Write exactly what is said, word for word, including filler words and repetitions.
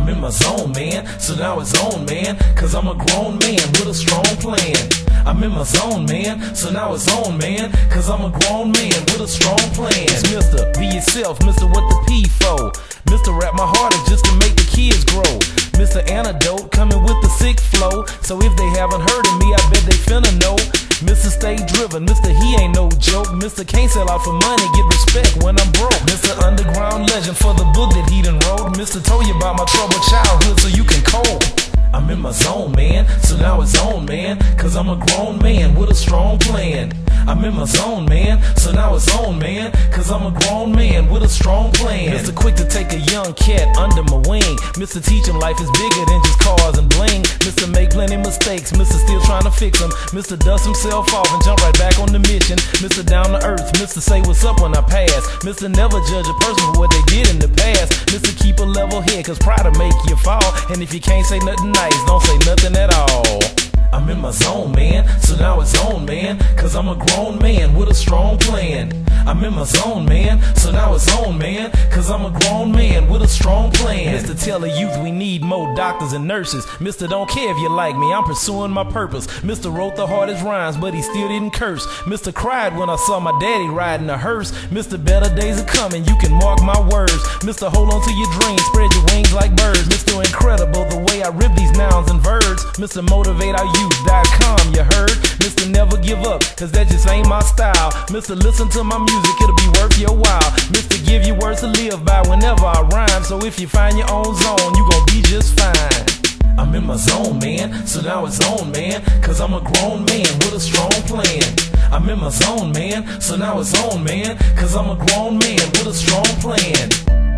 I'm in my zone, man, so now it's on, man, cause I'm a grown man with a strong plan. I'm in my zone, man, so now it's on, man, cause I'm a grown man with a strong plan. It's Mister Be Yourself, Mister What the P for? Mister Rap my heart is just to make the kids grow. Mister Antidote coming with the sick flow, so if they haven't heard of me, I bet they finna know. Mister Stay Driven, Mister He ain't no joke. Mister Can't sell out for money, get respect when I'm broke. Mister Underground Legend for the book that he done wrote. Mister Told you about my troubled childhood so you can cope. I'm in my zone, man, so now it's on, man, cause I'm a grown man with a strong plan. I'm in my zone, man, so now it's on, man, cause I'm a grown man with a strong plan. Mister Quick to take a young cat under my wing. Mister Teach him life is bigger than just cars and bling. Mister Make plenty mistakes, Mister Still trying to fix them. Mister Dust himself off and jump right back on the mission. Mister Down to earth, Mister Say what's up when I pass. Mister Never judge a person for what they did in the past. Mister Keep a level head, cause pride will make you fall. And if you can't say nothing nice, don't say nothing at all. I'm in my zone, man, so now it's on, man, cause I'm a grown man with a strong plan. I'm in my zone, man, so now it's on, man, cause I'm a grown man with a strong plan. Mister Tell the youth we need more doctors and nurses. Mister Don't care if you like me, I'm pursuing my purpose. Mister Wrote the hardest rhymes, but he still didn't curse. Mister Cried when I saw my daddy riding a hearse. Mister Better days are coming, you can mark my words. Mister Hold on to your dreams, spread your wings like birds. Mister Incredible, the way I rip these nouns and verbs. Mister Motivate our youth dot com, you heard? Mister Never Give Up, cause that just ain't my style. Mister Listen to my music, it'll be worth your while. Mister Give you words to live by whenever I rhyme. So if you find your own zone, you gon' be just fine. I'm in my zone, man, so now it's on, man, cause I'm a grown man with a strong plan. I'm in my zone, man, so now it's on, man, cause I'm a grown man with a strong plan.